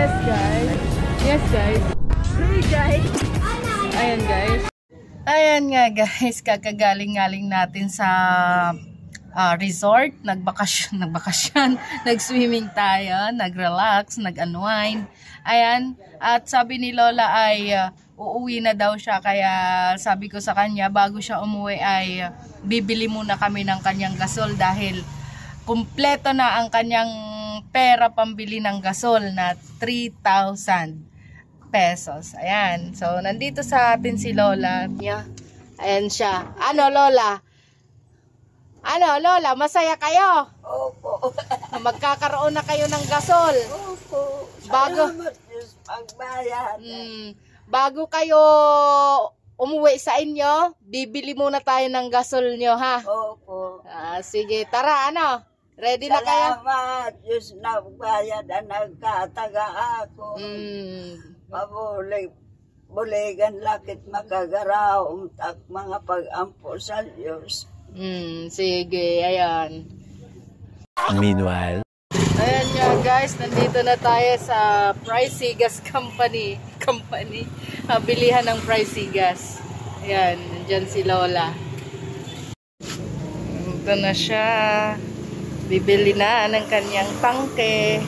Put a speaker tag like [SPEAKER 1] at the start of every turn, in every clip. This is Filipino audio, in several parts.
[SPEAKER 1] Yes, guys. Yes, guys. Hey, guys. Ayan, guys. Ayan nga, guys. Kakagaling-galing natin sa resort. Nagbakasyon. Nag-swimming tayo. Nag-relax. Nag-unwind. Ayan. At sabi ni Lola ay uuwi na daw siya. Kaya sabi ko sa kanya, bago siya umuwi ay bibili muna kami ng kanyang gasol dahil kumpleto na ang kanyang pera pambili ng gasol na 3,000 pesos. Ayan. So, nandito sa atin si Lola. Yeah. Ayan siya. Ano, Lola? Ano, Lola? Masaya kayo?
[SPEAKER 2] Opo.
[SPEAKER 1] Magkakaroon na kayo ng gasol.
[SPEAKER 2] Opo.
[SPEAKER 1] Bago,
[SPEAKER 2] Salamat Diyos pagbayad.
[SPEAKER 1] Bago kayo umuwi sa inyo, bibili muna tayo ng gasol nyo, ha?
[SPEAKER 2] Opo.
[SPEAKER 1] Sige, tara, ano? Ready na kayo?
[SPEAKER 2] Salamat Diyos na bayad na nagkataga ako. Mabuligan lakit makagaraw tak mga pag-ampo sa Diyos.
[SPEAKER 1] Sige, ayan.
[SPEAKER 3] Meanwhile.
[SPEAKER 1] Ayan nga guys, nandito na tayo sa Pricey-Gas Company. Bilihan ng Pricey-Gas. Ayan, nandyan si Lola. Ito na siya. Bibili na ng kanyang tangke.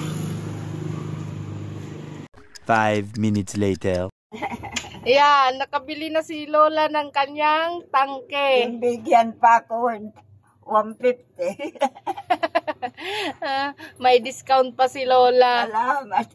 [SPEAKER 3] 5 minutes later.
[SPEAKER 1] Ayan, nakabili na si Lola ng kanyang tangke.
[SPEAKER 2] Bigyan pa ako 150.
[SPEAKER 1] May discount pa si Lola.
[SPEAKER 2] Salamat.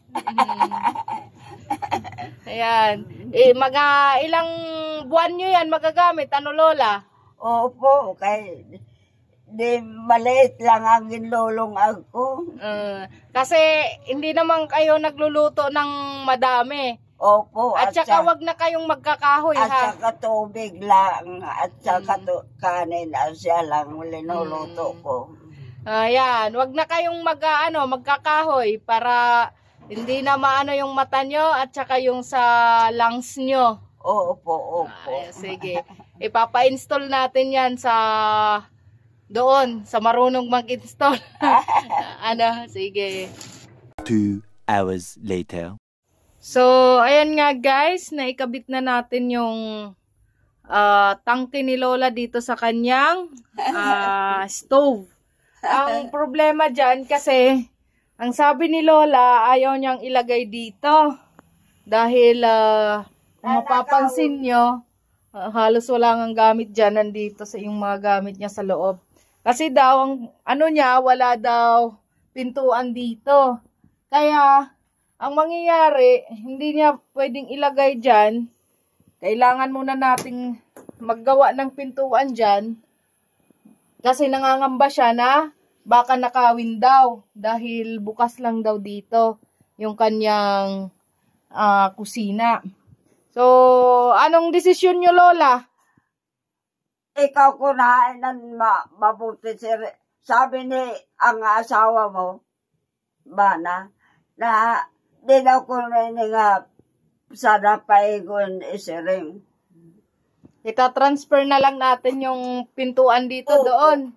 [SPEAKER 1] Ayan. Mga ilang buwan nyo yan magagamit? Ano, Lola?
[SPEAKER 2] Opo, kay di maliit lang ang ginlulong ako.
[SPEAKER 1] Kasi hindi naman kayo nagluluto ng madami.
[SPEAKER 2] Opo.
[SPEAKER 1] At saka wag na kayong magkakahoy,
[SPEAKER 2] at
[SPEAKER 1] ha?
[SPEAKER 2] saka tubig lang. At saka kanin. Siya lang linuluto ko.
[SPEAKER 1] Ayan. Wag na kayong magkakahoy para hindi na maano yung mata nyo at saka yung sa lungs nyo.
[SPEAKER 2] Opo.
[SPEAKER 1] Sige. Ipapa-install natin yan doon, sa marunong mag-install. Sige.
[SPEAKER 3] 2 hours later.
[SPEAKER 1] So, ayan nga guys, naikabit na natin yung tangke ni Lola dito sa kanyang stove. Ang problema dyan kasi, ang sabi ni Lola, ayaw niyang ilagay dito. Dahil, kung mapapansin nyo, halos wala nang gamit dyan, nandito sa yung mga gamit niya sa loob. Kasi daw, wala daw pintuan dito. Kaya, ang mangyayari, hindi niya pwedeng ilagay dyan. Kailangan muna nating maggawa ng pintuan dyan. Kasi nangangamba siya na baka nakawin daw. Dahil bukas lang daw dito yung kanyang kusina. So, anong desisyon nyo, Lola?
[SPEAKER 2] Ikaw kunain ng mabuti. Sabi ni ang asawa mo, Bana, na di daw kunain nga sana paigon isiring.
[SPEAKER 1] Ita-transfer na lang natin yung pintuan dito doon.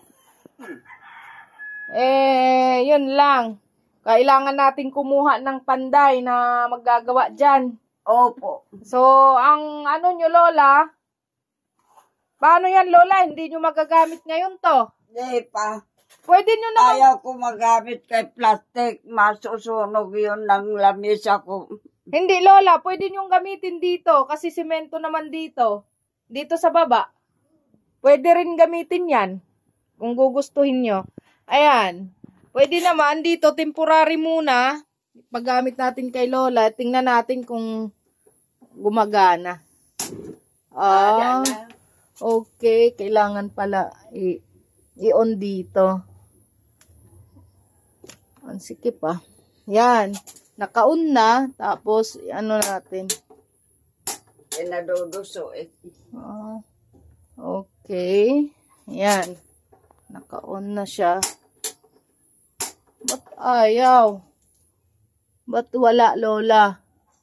[SPEAKER 1] Yun lang. Kailangan natin kumuha ng panday na maggagawa dyan.
[SPEAKER 2] Opo.
[SPEAKER 1] So, ang nyo, Lola, paano yan, Lola? Hindi nyo magagamit ngayon to?
[SPEAKER 2] Di pa.
[SPEAKER 1] Pwede nyo naman.
[SPEAKER 2] Ayaw ko magamit kay plastic. Masusunog yun ng lamisa ko.
[SPEAKER 1] Hindi, Lola. Pwede nyo gamitin dito kasi simento naman dito. Dito sa baba. Pwede rin gamitin yan kung gugustuhin nyo. Ayan. Pwede naman dito, temporary muna. Paggamit natin kay Lola, tingnan natin kung gumagana. Okay, kailangan pala i-on dito. Ang sikip Yan, naka-on na, tapos natin.
[SPEAKER 2] Naduduso
[SPEAKER 1] Okay, yan. Naka-on na siya. Ba't ayaw? Ba't wala, Lola?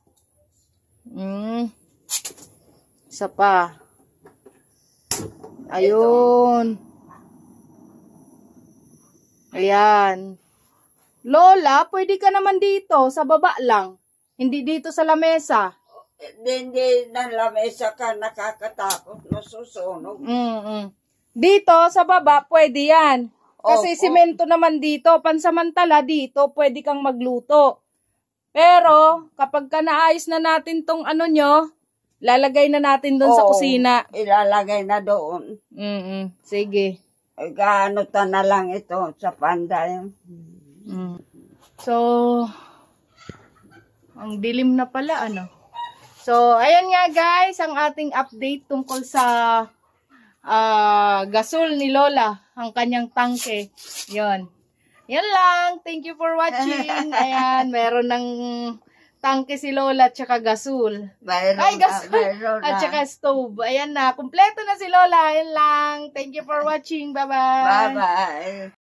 [SPEAKER 1] Isa pa. Ayun. Ayan. Lola, pwede ka naman dito, sa baba lang. Hindi dito sa lamesa.
[SPEAKER 2] Hindi na lamesa ka nakakatakot, nasusunog.
[SPEAKER 1] Dito, sa baba, pwede yan. Kasi
[SPEAKER 2] Opo.
[SPEAKER 1] simento naman dito. Pansamantala, dito, pwede kang magluto. Pero, kapag ka naayos na natin tong ano nyo, lalagay na natin doon sa
[SPEAKER 2] Oo,
[SPEAKER 1] kusina.
[SPEAKER 2] Ilalagay na doon.
[SPEAKER 1] Sige.
[SPEAKER 2] Gaano ta na lang ito sa panday.
[SPEAKER 1] So, ang dilim na pala, ano. So, ayan nga guys, ang ating update tungkol sa gasol ni Lola, ang kanyang tangke. Yon. Yan lang. Thank you for watching. Ayan, meron ng tangke si Lola at saka gasol.
[SPEAKER 2] Mayroon
[SPEAKER 1] Ay,
[SPEAKER 2] na,
[SPEAKER 1] gasol
[SPEAKER 2] mayroon
[SPEAKER 1] at
[SPEAKER 2] na.
[SPEAKER 1] saka stove. Ayan na. Kompleto na si Lola. Ayan lang. Thank you for watching. Bye-bye.
[SPEAKER 2] Bye-bye.